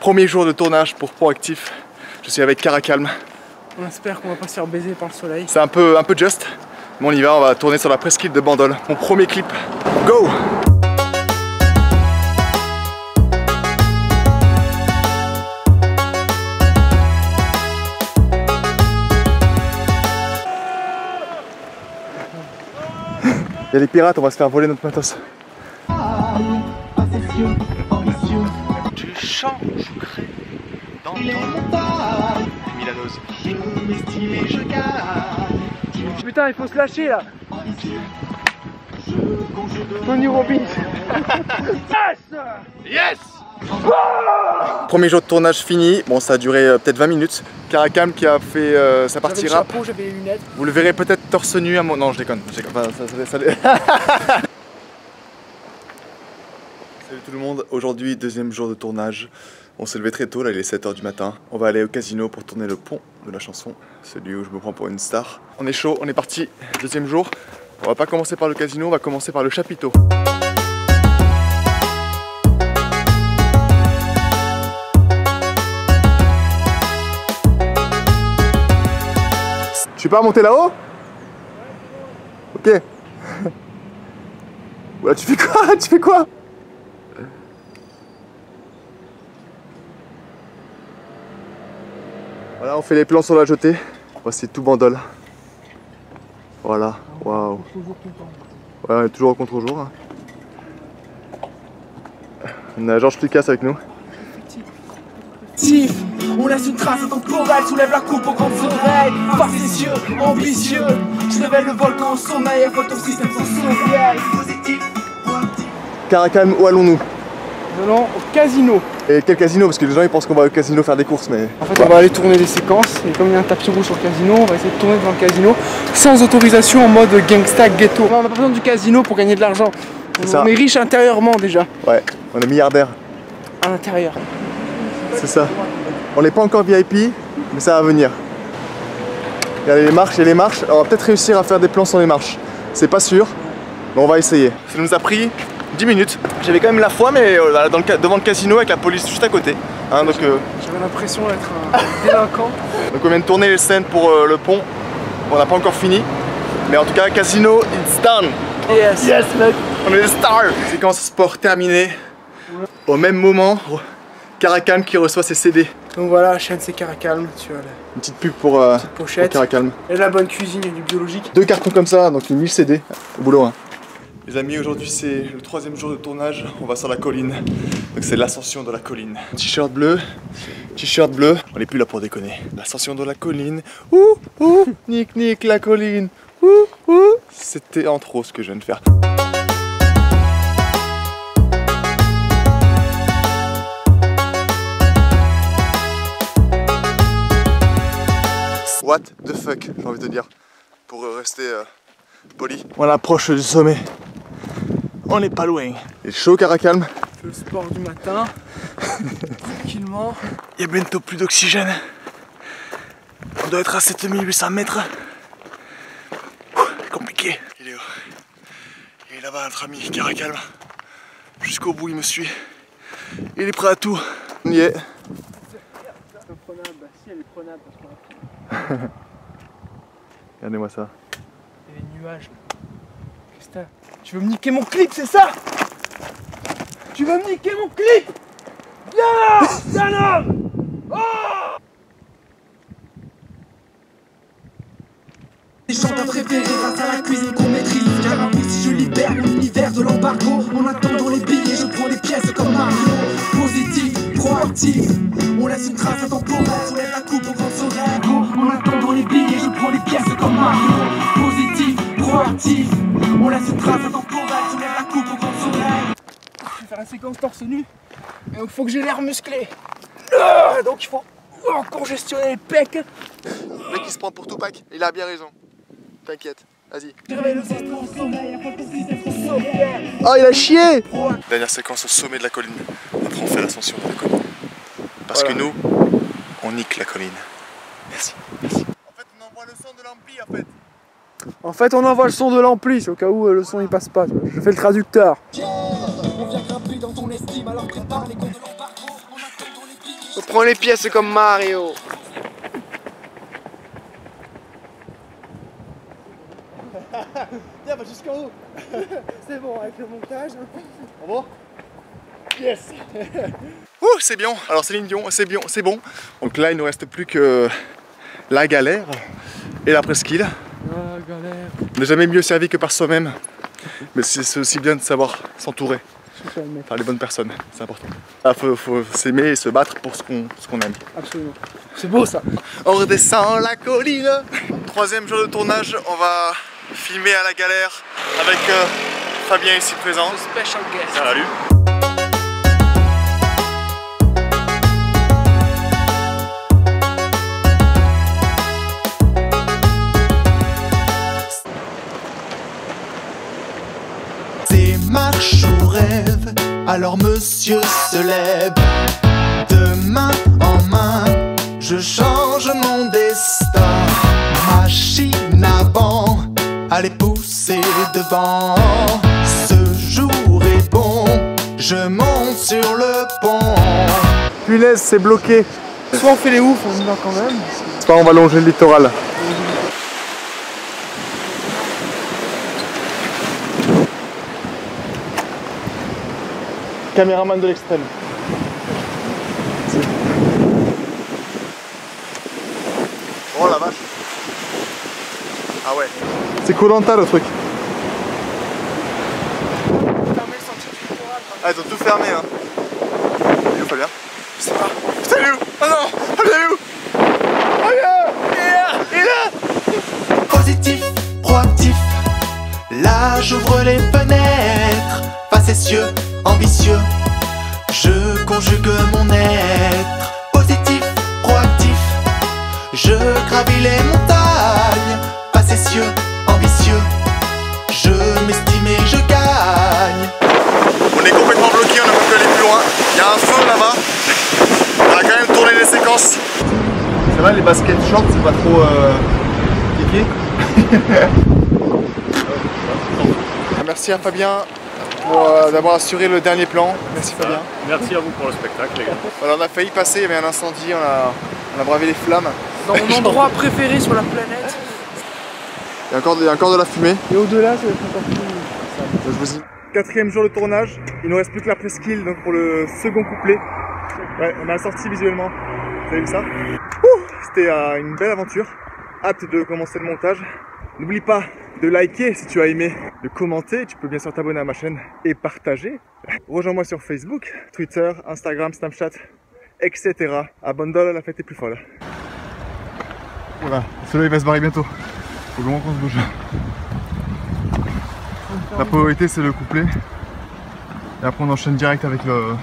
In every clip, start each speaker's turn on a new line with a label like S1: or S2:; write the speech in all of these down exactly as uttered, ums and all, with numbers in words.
S1: Premier jour de tournage pour Proactif. Je suis avec Caracalm.
S2: On espère qu'on va pas se faire baiser par le soleil.
S1: C'est un peu, un peu juste, mais on y va, on va tourner sur la presqu'île de Bandol. Mon premier clip. Go! Il y a les pirates, on va se faire voler notre matos. Du chant, je crée dans ton Milanoz.
S2: Putain, il faut se lâcher là. Tony Robbins.
S1: Yes! Yes! Premier jour de tournage fini, bon ça a duré euh, peut-être vingt minutes. Caracalm qui a fait euh, sa partie rap.
S2: J'avais le chapeau, j'avais les lunettes.
S1: Vous le verrez peut-être torse nu à mon... Non je déconne, je déconne. Enfin, ça, ça, ça... Salut tout le monde, aujourd'hui deuxième jour de tournage. On s'est levé très tôt, là il est sept heures du matin. On va aller au casino pour tourner le pont de la chanson, celui où je me prends pour une star. On est chaud, on est parti, deuxième jour. On va pas commencer par le casino, on va commencer par le chapiteau. Tu suis pas monter là-haut? Ok. Voilà, tu fais quoi? Tu fais quoi? Voilà, on fait les plans sur la jetée. Voici tout Bandol. Voilà, waouh. Ouais, on est toujours au contre-jour. Hein. On a Georges Lucas avec nous.
S3: On laisse une trace temporelle, soulève la coupe aux grandes oreilles. Facétieux, ambitieux, je révèle le volcan au sommeil. Votre système sensoriel. Positif, proactif.
S1: Caracalm, où allons-nous?
S2: Nous allons au casino.
S1: Et quel casino? Parce que les gens ils pensent qu'on va au casino faire des courses, mais...
S2: En fait, on va aller tourner les séquences. Et comme il y a un tapis rouge sur le casino, on va essayer de tourner devant le casino sans autorisation en mode gangsta ghetto. On n'a pas besoin du casino pour gagner de l'argent. On, on est riche intérieurement déjà.
S1: Ouais, on est milliardaire.
S2: À l'intérieur.
S1: C'est ça. On n'est pas encore V I P, mais ça va venir. Regardez les marches et les marches. On va peut-être réussir à faire des plans sur les marches. C'est pas sûr, mais on va essayer. Ça nous a pris dix minutes. J'avais quand même la foi, mais euh, dans le, devant le casino avec la police juste à côté. Hein, donc, euh...
S2: J'avais l'impression d'être un délinquant.
S1: Donc on vient de tourner les scènes pour euh, le pont. On n'a pas encore fini. Mais en tout cas, casino, it's done.
S2: Yes,
S1: yes mec. On est des stars. Séquence sport terminée. Au même moment, Caracalm qui reçoit ses C D.
S2: Donc voilà, la chaîne c'est Caracalm, tu vois.
S1: Une petite pub pour, euh,
S2: petite pochette.
S1: pour Caracalm.
S2: Et de la bonne cuisine et du biologique.
S1: Deux cartons comme ça, donc mille C D au boulot. Hein. Les amis, aujourd'hui c'est le troisième jour de tournage. On va sur la colline. Donc c'est l'ascension de la colline. T-shirt bleu, t-shirt bleu. On n'est plus là pour déconner. L'ascension de la colline. Ouh, ouh, nique, nique la colline. Ouh, ouh. C'était en trop ce que je viens de faire. What the fuck, j'ai envie de te dire, pour rester euh, poli. On approche du sommet. On n'est pas loin. Il est chaud, Caracalm.
S2: Je fais le sport du matin. Tranquillement.
S1: Il y a bientôt plus d'oxygène. On doit être à sept mille huit cents mètres. Ouh, compliqué. Il est où? Il est là-bas, notre ami Caracalm. Jusqu'au bout, il me suit. Il est prêt à tout. On y est.
S2: C'est imprenable. Bah si, elle est prenable parce qu'on a...
S1: Regardez-moi ça.
S2: Il y a les nuages. Qu'est-ce que t'as? Tu veux me niquer mon clip, c'est ça? Tu veux me niquer mon clip? Viens là! Viens là! Oh!
S3: Les chanteurs préférés grâce à la cuisine qu'on maîtrise. Car oui, si je libère mon univers de l'embargo, en attendant les billets, je prends les pièces comme Mario. Positif, proactif, on laisse une trace intemporelle, soulève la coupe au grand soleil. En attendant les billets, je prends les pièces comme Mario. Positif, proactif, on laisse une trace intemporelle, soulève la coupe au grand soleil.
S2: Je vais faire la séquence torse nu, et donc il faut que j'ai l'air musclé. Euh, donc il faut oh, congestionner les pecs.
S1: Le mec il se prend pour Tupac, il a bien raison. T'inquiète, vas-y. Oh, il a chié! Dernière séquence au sommet de la colline. Après on fait l'ascension de la colline. Parce voilà. Que nous, on nique la colline. Merci, merci. En fait on envoie le son de l'ampli en fait.
S2: En fait on envoie le son de l'ampli, au cas où euh, le son il passe pas. Je fais le traducteur.
S3: On vient grimper dans ton estime, alors prépare les comptes de l'embargo. En attendant les billets.
S2: On prend les pièces comme Mario.
S1: Tiens, va jusqu'en haut.
S2: C'est bon avec le montage.
S1: Bravo. Yes. Ouh, c'est bien. Alors Céline Dion, c'est bien, c'est bon. Donc là, il ne nous reste plus que la galère et la presqu'île.
S2: Ah, galère.
S1: On n'est jamais mieux servi que par soi-même. Mais c'est aussi bien de savoir s'entourer par les bonnes personnes, c'est important. Il faut, faut s'aimer et se battre pour ce qu'on ce qu'on aime.
S2: Absolument. C'est beau ça.
S1: On redescend la colline. Troisième jour de tournage, on va filmer à la galère avec euh, Fabien ici présent.
S2: Special guest.
S1: Salut.
S3: C'est marche ou rêve, alors monsieur se lève. De main en main, je change mon destin. Machine avant, allez pousser devant. Ce jour est bon, je monte sur le pont.
S1: Punaise, c'est bloqué.
S2: Soit on fait les oufs, on y va quand même.
S1: Soit on va longer le littoral. Caméraman de l'extrême. Oh la vache. Ah ouais. C'est Koh-Lanta le truc. Ah ils ont tout fermé hein. Il est où Fabien? Je sais pas. Putain il est où? Oh non! Fabien il est où? Fabien! Il est là! Il est là!
S3: Positif, proactif, là j'ouvre les fenêtres. Facétieux, ambitieux, je conjugue mon être. Positif, proactif, je gravis les montagnes. Facétieux, ambitieux, je m'estime et je gagne.
S1: On est complètement bloqué, on n'a pas pu aller plus loin. Il y a un feu là-bas. On a quand même tourné les séquences. C'est vrai les baskets short c'est pas trop euh, piqué. Merci à Fabien euh, d'avoir assuré le dernier plan. Merci Fabien.
S4: Merci à vous pour le spectacle les gars.
S1: Voilà, on a failli passer, il y avait un incendie, on a, on a bravé les flammes.
S2: Dans mon endroit préféré sur la planète.
S1: Il y a encore, il y a encore de la fumée.
S2: Et au-delà, ça va être encore plus.
S1: Je vous dis. Quatrième jour de tournage, il ne reste plus que la presqu'île donc pour le second couplet. Ouais, on a sorti visuellement. Vous avez vu ça? C'était euh, une belle aventure. Hâte de commencer le montage. N'oublie pas de liker si tu as aimé, de commenter, tu peux bien sûr t'abonner à ma chaîne et partager. Rejoins-moi sur Facebook, Twitter, Instagram, Snapchat, et cetera. Abonne-toi, la fête est plus folle. Voilà, le soleil va se barrer bientôt. Faut vraiment qu'on se bouge. La priorité c'est le couplet. Et après on enchaîne direct avec le...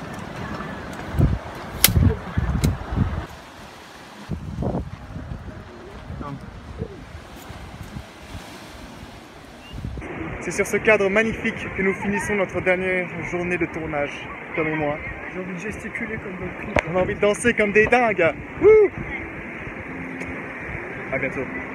S1: C'est sur ce cadre magnifique que nous finissons notre dernière journée de tournage, Tom et moi.
S2: J'ai envie de gesticuler comme dans le clip.
S1: On a envie de danser comme des dingues. Wouh! À bientôt.